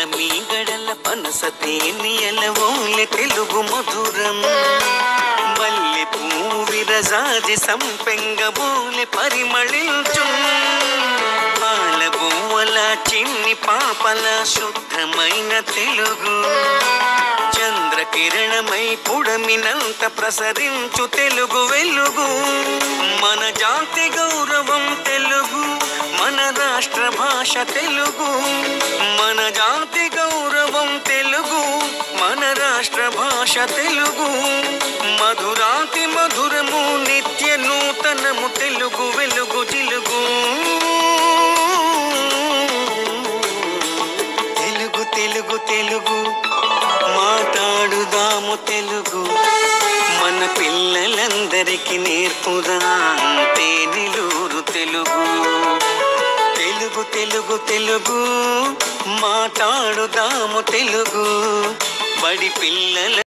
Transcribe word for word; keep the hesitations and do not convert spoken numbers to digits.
మీ గడల పనస తేనియల ఓలె తెలుగు మధురం మల్లె పువ్వు విరజాజి సంపెంగ బోలె పరిమళించు పాల బువ్వల చిన్ని పాపల శుద్ధమైన తెలుగు చంద్రకిరణమై పుడమినంత ప్రసరించు తెలుగు వెలుగు మన జాతి గౌరవం తెలుగు మన రాష్ట్ర భాష తెలుగు మన జాతి గౌరవం తెలుగు మన రాష్ట్ర భాష తెలుగు మధురాతి మధురము నిత్య నూతనము తెలుగు వెలుగు జిలుగు తెలుగు తెలుగు తెలుగు మాట్లాడుదాము తెలుగు మన పిల్లలందరికీ నేర్పుదాం తేనిలూరు తెలుగు తెలుగు తెలుగు తెలుగు మాట్లాడుదాము తెలుగు బడి పిల్లల